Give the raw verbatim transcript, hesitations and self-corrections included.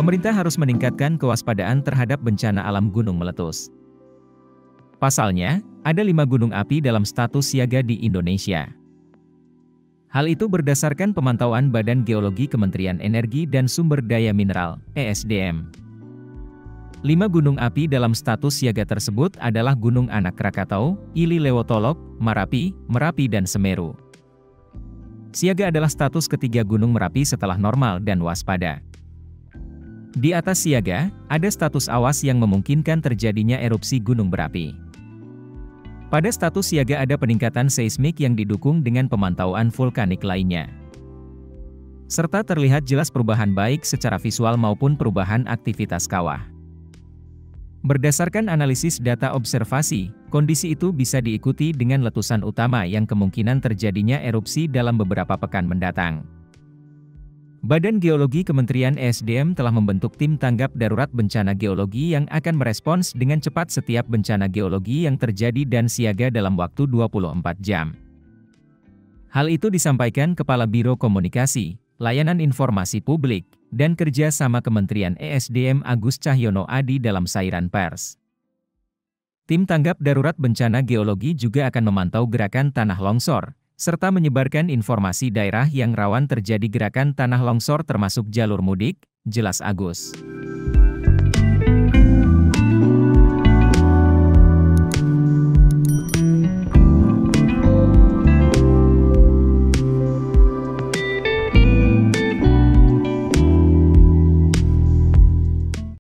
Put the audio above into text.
pemerintah harus meningkatkan kewaspadaan terhadap bencana alam gunung meletus. Pasalnya, ada lima gunung api dalam status siaga di Indonesia. Hal itu berdasarkan pemantauan Badan Geologi Kementerian Energi dan Sumber Daya Mineral, E S D M. Lima gunung api dalam status siaga tersebut adalah Gunung Anak Krakatau, Ili Lewotolok, Marapi, Merapi dan Semeru. Siaga adalah status ketiga Gunung Merapi setelah normal dan waspada. Di atas siaga, ada status awas yang memungkinkan terjadinya erupsi gunung berapi. Pada status siaga ada peningkatan seismik yang didukung dengan pemantauan vulkanik lainnya. Serta terlihat jelas perubahan baik secara visual maupun perubahan aktivitas kawah. Berdasarkan analisis data observasi, kondisi itu bisa diikuti dengan letusan utama yang kemungkinan terjadinya erupsi dalam beberapa pekan mendatang. Badan Geologi Kementerian E S D M telah membentuk tim tanggap darurat bencana geologi yang akan merespons dengan cepat setiap bencana geologi yang terjadi dan siaga dalam waktu dua puluh empat jam. Hal itu disampaikan Kepala Biro Komunikasi, Layanan Informasi Publik, dan Kerja sama Kementerian E S D M Agus Cahyono Adi dalam sairan pers. Tim tanggap darurat bencana geologi juga akan memantau gerakan tanah longsor, serta menyebarkan informasi daerah yang rawan terjadi gerakan tanah longsor termasuk jalur mudik, jelas Agus.